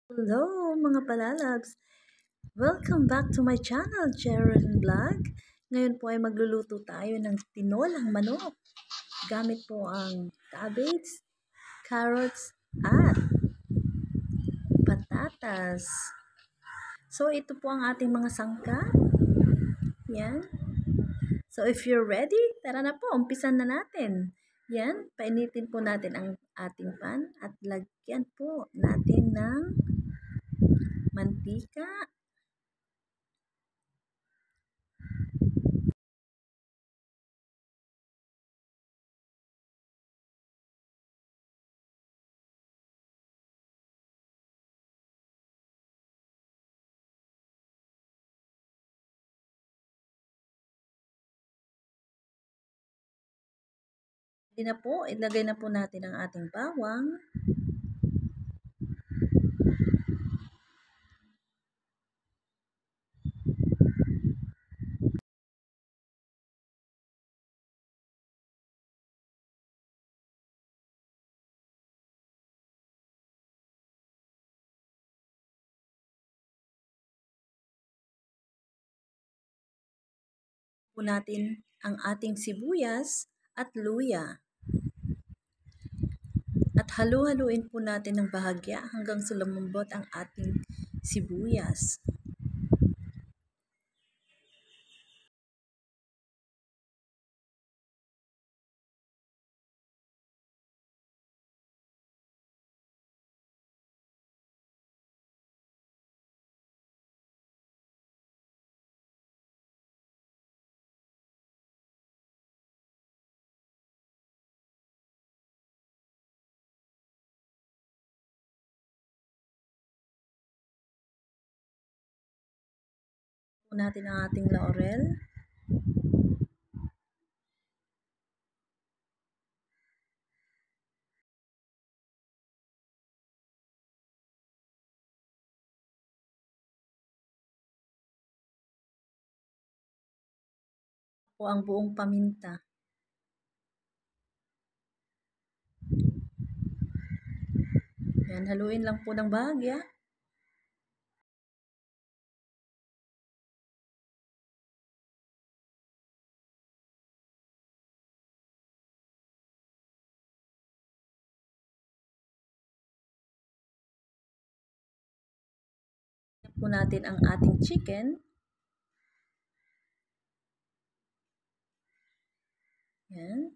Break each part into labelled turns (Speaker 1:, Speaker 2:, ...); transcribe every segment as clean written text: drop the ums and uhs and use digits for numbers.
Speaker 1: Hello mga palalabs! Welcome back to my channel, Geraldine Vlog. Ngayon po ay magluluto tayo ng tinolang manok. Gamit po ang cabbage, carrots, at patatas. So ito po ang ating mga sangkap. Yan. So if you're ready, tara na po, umpisan na natin. Yan, painitin po natin ang ating pan at lagyan po natin ng mantika. Hindi na po, ilagay na po natin ang ating bawang. Po natin ang ating sibuyas at luya. At halu-haluin po natin ng bahagya hanggang sa lumambot ang ating sibuyas. Po natin ang ating laurel. Po ang buong paminta. Yan, haluin lang po ng bahagya. Po natin ang ating chicken. Yan.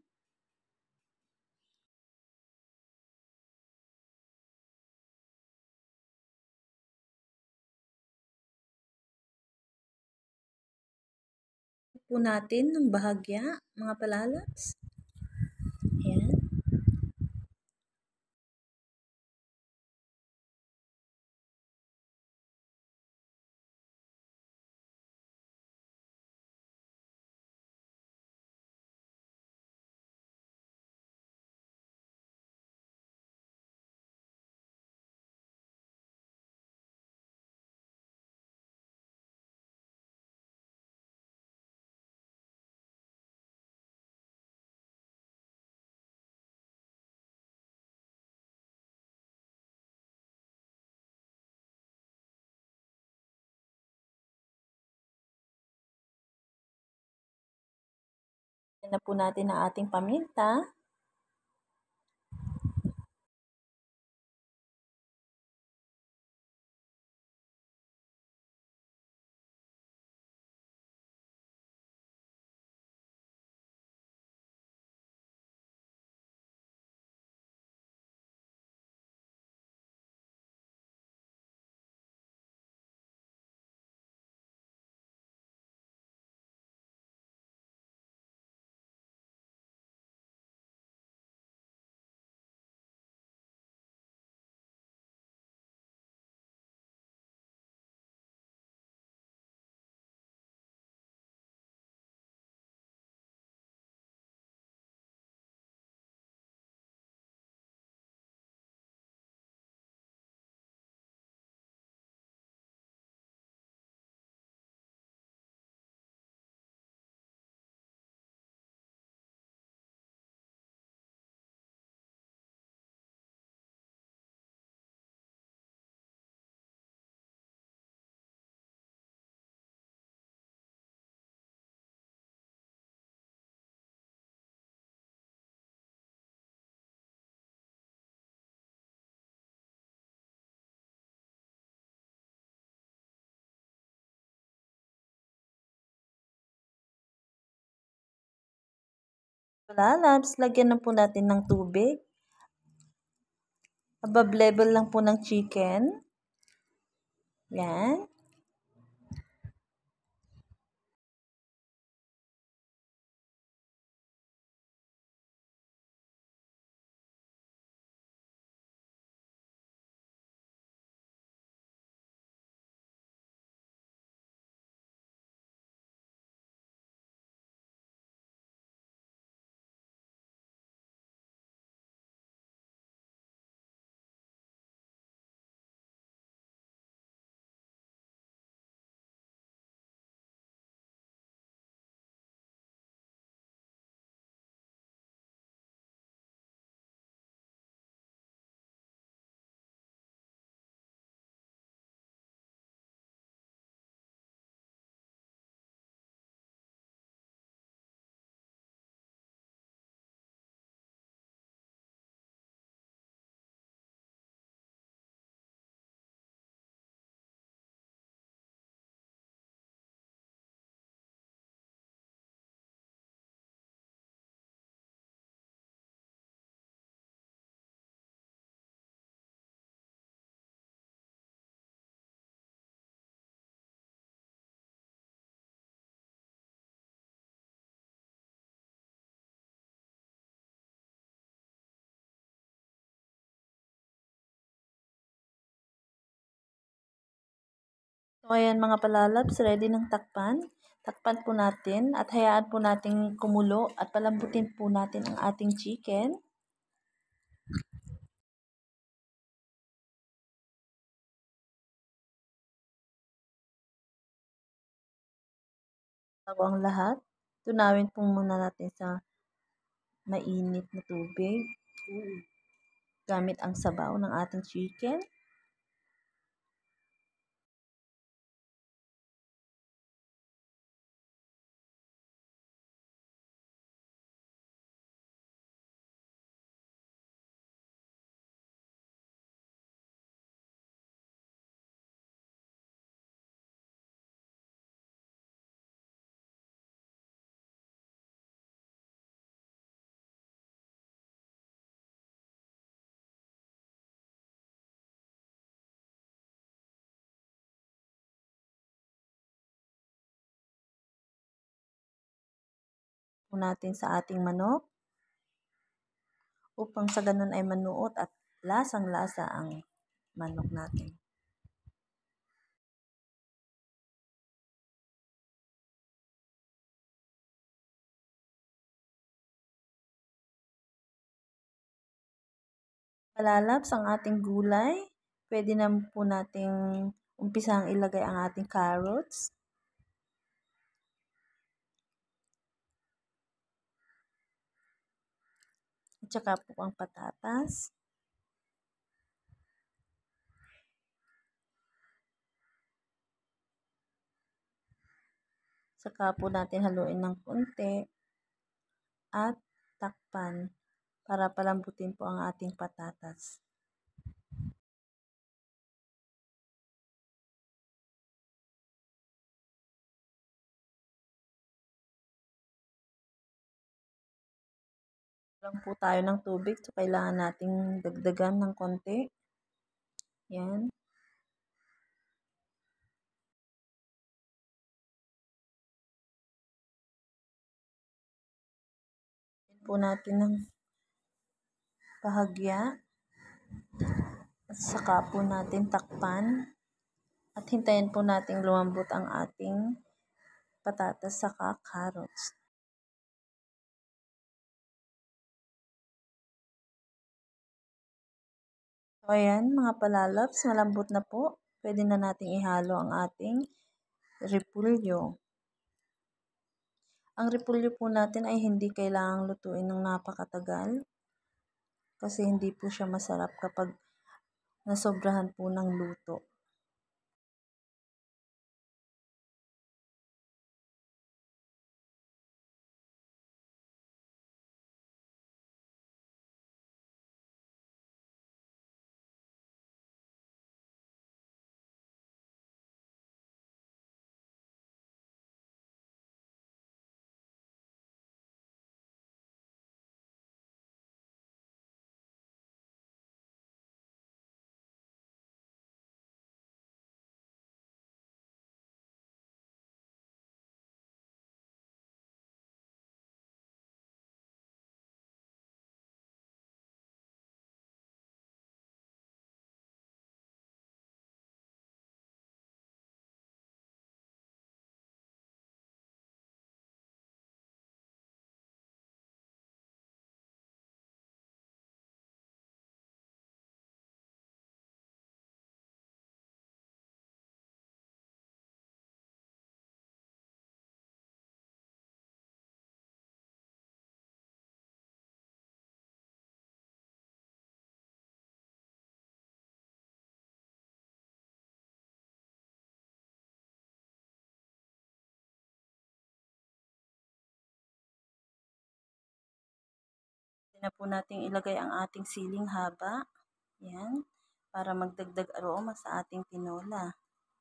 Speaker 1: Po natin ng bahagya, mga palalabs. Yan. Yan na po natin ang ating paminta. Lalabs, lagyan na po natin ng tubig. Above level lang po ng chicken. Yan. So, ayan mga palalabs, ready ng takpan. Takpan po natin at hayaan po nating kumulo at palambutin po natin ang ating chicken. Bago ang lahat, tunawin po muna natin sa mainit na tubig gamit ang sabaw ng ating chicken. Po natin sa ating manok upang sa ganun ay manuot at lasang-lasa ang manok natin. Palalabs ang ating gulay. Pwede na po nating umpisang ilagay ang ating carrots. At saka po ang patatas. Saka po natin haluin ng konti at takpan para palambutin po ang ating patatas. Lang po tayo ng tubig, so kailangan nating dagdagan ng konti. Yan. Yan po natin ng bahagya. At saka po natin takpan. At hintayin po nating lumambot ang ating patatas saka carrots. So, ayan mga palalabs, malambot na po. Pwede na nating ihalo ang ating repolyo. Ang repolyo po natin ay hindi kailangang lutuin ng napakatagal kasi hindi po siya masarap kapag nasobrahan po ng luto. Na po nating ilagay ang ating siling haba. Yan. Para magdagdag aroma sa ating tinola.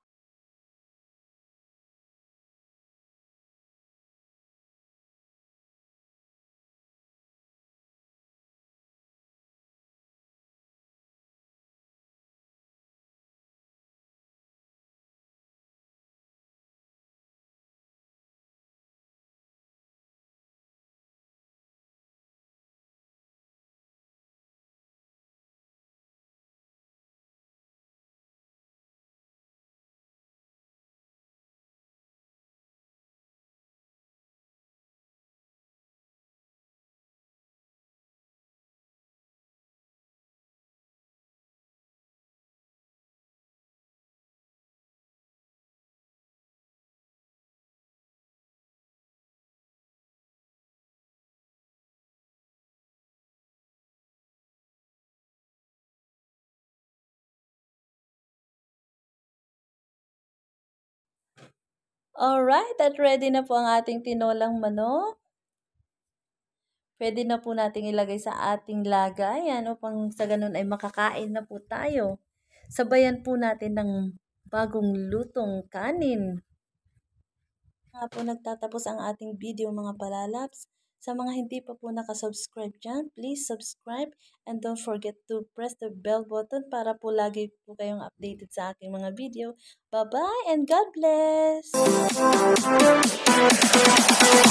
Speaker 1: Alright, at ready na po ang ating tinolang manok. Pwede na po nating ilagay sa ating lagayan upang sa ganun ay makakain na po tayo. Sabayan po natin ng bagong lutong kanin. Nga po nagtatapos ang ating video mga palalaps. Sa mga hindi pa po nakasubscribe dyan, please subscribe and don't forget to press the bell button para po lagi po kayong updated sa aking mga video. Bye-bye and God bless!